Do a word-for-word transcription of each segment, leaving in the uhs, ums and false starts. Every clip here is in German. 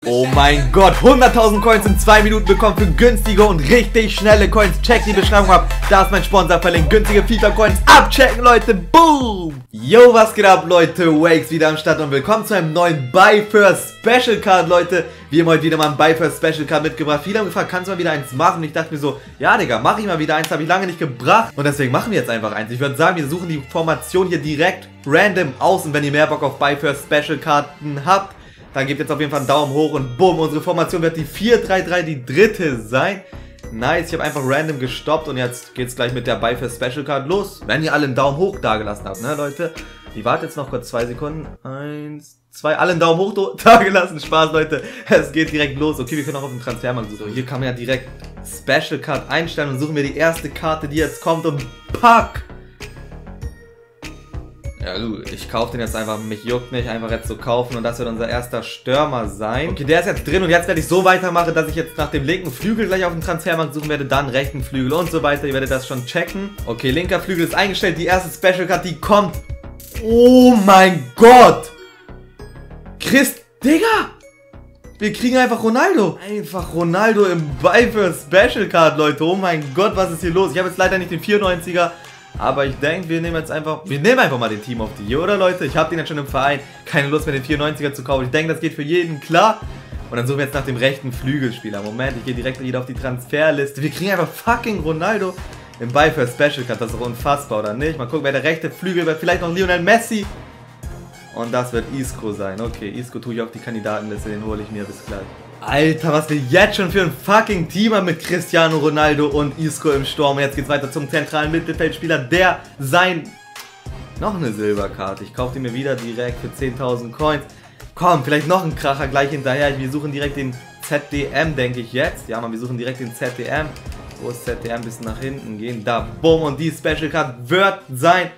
Oh mein Gott, hunderttausend Coins in zwei Minuten bekommen für günstige und richtig schnelle Coins. Checkt die Beschreibung ab, da ist mein Sponsor verlinkt. Günstige FIFA Coins abchecken, Leute, boom! Yo, was geht ab, Leute? Wakes wieder am Start und willkommen zu einem neuen Buy First Special Card, Leute. Wir haben heute wieder mal ein Buy First Special Card mitgebracht. Viele haben gefragt, kannst du mal wieder eins machen? Und ich dachte mir so, ja, Digga, mach ich mal wieder eins, habe ich lange nicht gebracht. Und deswegen machen wir jetzt einfach eins. Ich würde sagen, wir suchen die Formation hier direkt random aus. Und wenn ihr mehr Bock auf Buy First Special Karten habt, dann gebt jetzt auf jeden Fall einen Daumen hoch und bumm, unsere Formation wird die vier drei drei, die dritte sein. Nice, ich habe einfach random gestoppt und jetzt geht's gleich mit der Buy First Special Card los. Wenn ihr alle einen Daumen hoch dagelassen habt, ne Leute. Ich warte jetzt noch kurz zwei Sekunden. Eins, zwei, alle einen Daumen hoch dagelassen. Spaß, Leute. Es geht direkt los. Okay, wir können auch auf den Transfermarkt suchen. So, hier kann man ja direkt Special Card einstellen und suchen wir die erste Karte, die jetzt kommt und pack! Ja gut, ich kaufe den jetzt einfach, mich juckt nicht, einfach jetzt so kaufen und das wird unser erster Stürmer sein. Okay, der ist jetzt drin und jetzt werde ich so weitermachen, dass ich jetzt nach dem linken Flügel gleich auf dem Transfermarkt suchen werde, dann rechten Flügel und so weiter. Ihr werdet das schon checken. Okay, linker Flügel ist eingestellt, die erste Special Card, die kommt. Oh mein Gott! Chris, Digga! Wir kriegen einfach Ronaldo. Einfach Ronaldo im Buy First Special Card, Leute. Oh mein Gott, was ist hier los? Ich habe jetzt leider nicht den vierundneunziger. Aber ich denke, wir nehmen jetzt einfach, wir nehmen einfach mal den Team of the Year, oder Leute? Ich habe den jetzt schon im Verein, keine Lust mehr den vierundneunziger zu kaufen. Ich denke, das geht für jeden klar. Und dann suchen wir jetzt nach dem rechten Flügelspieler. Moment, ich gehe direkt wieder auf die Transferliste. Wir kriegen einfach fucking Ronaldo im Buy First Special Card. Das ist doch unfassbar, oder nicht? Mal gucken, wer der rechte Flügel wird. Vielleicht noch Lionel Messi. Und das wird Isco sein. Okay, Isco tue ich auf die Kandidatenliste, den hole ich mir bis gleich. Alter, was wir jetzt schon für ein fucking Team haben mit Cristiano Ronaldo und Isco im Sturm. Und jetzt geht's weiter zum zentralen Mittelfeldspieler, der sein... Noch eine Silberkarte. Ich kaufe die mir wieder direkt für zehntausend Coins. Komm, vielleicht noch ein Kracher gleich hinterher. Wir suchen direkt den Z D M, denke ich jetzt. Ja, man, wir suchen direkt den Z D M. Wo ist Z D M? Ein bisschen nach hinten gehen. Da, bumm. Und die Special Card wird sein...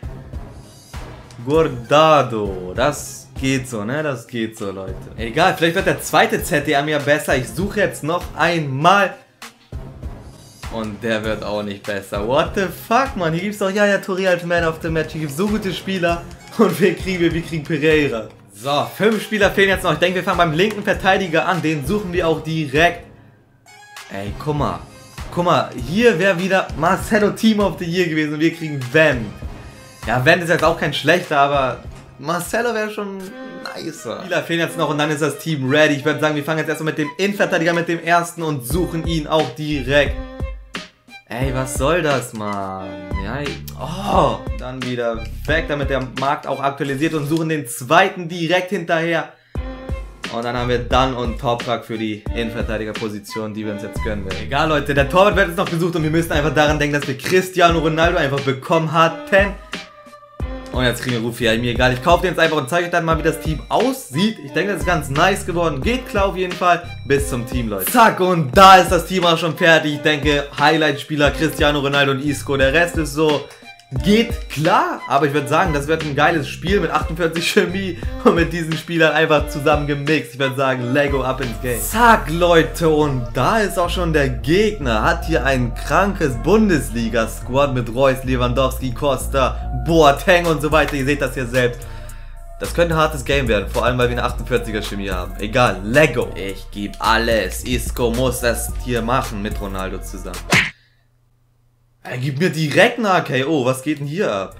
Guardado. Das... Geht so, ne? Das geht so, Leute. Egal, vielleicht wird der zweite Z D M ja besser. Ich suche jetzt noch einmal. Und der wird auch nicht besser. What the fuck, man? Hier gibt es doch Yaya Touré als Man of the Match. Hier gibt es so gute Spieler. Und wir kriegen, wir kriegen Pereira. So, fünf Spieler fehlen jetzt noch. Ich denke, wir fangen beim linken Verteidiger an. Den suchen wir auch direkt. Ey, guck mal. Guck mal, hier wäre wieder Marcelo Team of the Year gewesen. Und wir kriegen Van. Ja, Van ist jetzt auch kein schlechter, aber... Marcelo wäre schon nicer. Spieler fehlen jetzt noch und dann ist das Team ready. Ich würde sagen, wir fangen jetzt erstmal mit dem Innenverteidiger, mit dem ersten und suchen ihn auch direkt. Ey, was soll das, Mann? Ja, oh, dann wieder weg, damit der Markt auch aktualisiert und suchen den zweiten direkt hinterher. Und dann haben wir dann und Toprak für die Innenverteidigerposition, die wir uns jetzt gönnen werden. Egal, Leute, der Torwart wird jetzt noch gesucht und wir müssen einfach daran denken, dass wir Cristiano Ronaldo einfach bekommen hatten. Und jetzt kriegen wir Rufi, mir egal. Ich kaufe den jetzt einfach und zeige euch dann mal, wie das Team aussieht. Ich denke, das ist ganz nice geworden. Geht klar auf jeden Fall. Bis zum Team, Leute. Zack, und da ist das Team auch schon fertig. Ich denke, Highlight-Spieler Cristiano Ronaldo und Isco. Der Rest ist so, geht klar. Aber ich würde sagen, das wird ein geiles Spiel mit achtundvierzig Chemie und mit diesen Spielern einfach zusammen gemixt. Ich würde sagen, Lego up ins Game. Zack, Leute, und da ist auch schon der Gegner. Hat hier ein krankes Bundesliga-Squad mit Reus, Lewandowski, Costa, Boateng und so weiter. Ihr seht das hier selbst. Das könnte ein hartes Game werden, vor allem weil wir eine achtundvierziger Chemie haben. Egal, Lego. Ich gebe alles. Isco muss das hier machen mit Ronaldo zusammen. Er gibt mir direkt eine A K O. Was geht denn hier ab?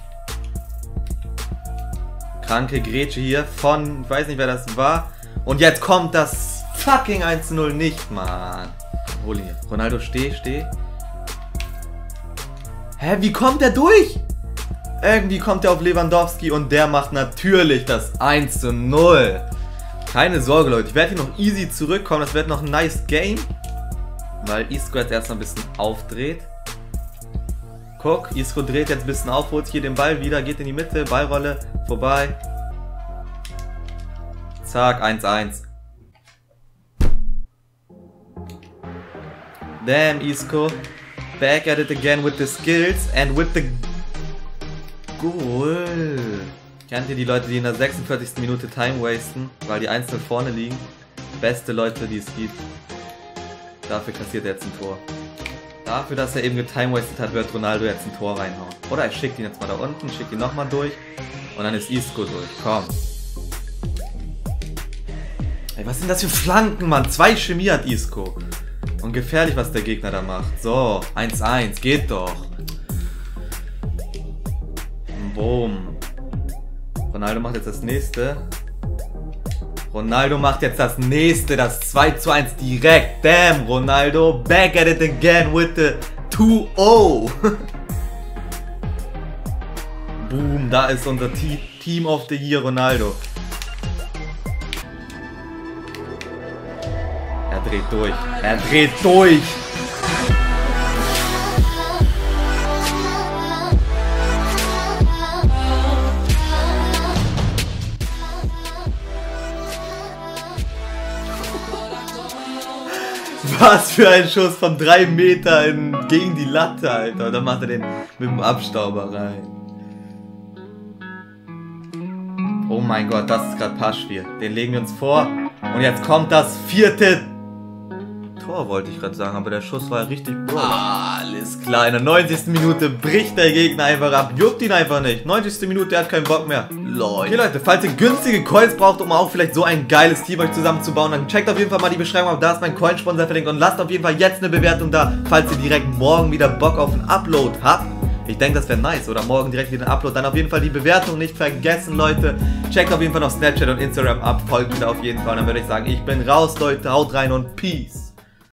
Kranke Grätsche hier von, ich weiß nicht, wer das war. Und jetzt kommt das fucking eins zu null nicht, Mann. Hol ihn hier. Ronaldo, steh, steh. Hä, wie kommt der durch? Irgendwie kommt er auf Lewandowski und der macht natürlich das eins zu null. Keine Sorge, Leute. Ich werde hier noch easy zurückkommen. Das wird noch ein nice Game. Weil Isco jetzt erstmal ein bisschen aufdreht. Guck, Isco dreht jetzt ein bisschen auf, holt hier den Ball wieder, geht in die Mitte, Ballrolle, vorbei. Zack, eins eins. Damn, Isco. Back at it again with the skills and with the goal. Kennt ihr die Leute, die in der sechsundvierzigsten Minute Time wasten, weil die einzeln vorne liegen? Beste Leute, die es gibt. Dafür kassiert er jetzt ein Tor. Dafür, dass er eben getimewastet hat, wird Ronaldo jetzt ein Tor reinhauen. Oder er schickt ihn jetzt mal da unten, schickt ihn nochmal durch. Und dann ist Isco durch. Komm. Ey, was sind das für Flanken, Mann? Zwei Chemie hat Isco. Und gefährlich, was der Gegner da macht. So, eins eins, geht doch. Boom. Ronaldo macht jetzt das nächste. Ronaldo macht jetzt das nächste, das zwei zu eins direkt. Damn, Ronaldo, back at it again with the two oh. Boom, da ist unser Team of the Year, Ronaldo. Er dreht durch. Er dreht durch. Was für ein Schuss von drei Meter in, gegen die Latte, Alter. Da macht er den mit dem Abstauber rein. Oh mein Gott, das ist gerade Passspiel. Den legen wir uns vor. Und jetzt kommt das vierte Tor, wollte ich gerade sagen. Aber der Schuss war richtig gut. Alles klar. In der neunzigsten Minute bricht der Gegner einfach ab. Juckt ihn einfach nicht. neunzigste Minute, der hat keinen Bock mehr. Leute. Okay, Leute, falls ihr günstige Coins braucht, um auch vielleicht so ein geiles Team euch zusammenzubauen, dann checkt auf jeden Fall mal die Beschreibung ab. Da ist mein Coinsponsor verlinkt. Und lasst auf jeden Fall jetzt eine Bewertung da, falls ihr direkt morgen wieder Bock auf einen Upload habt. Ich denke, das wäre nice. Oder morgen direkt wieder ein Upload. Dann auf jeden Fall die Bewertung nicht vergessen, Leute. Checkt auf jeden Fall noch Snapchat und Instagram ab. Folgt mir da auf jeden Fall. Und dann würde ich sagen, ich bin raus, Leute. Haut rein und Peace.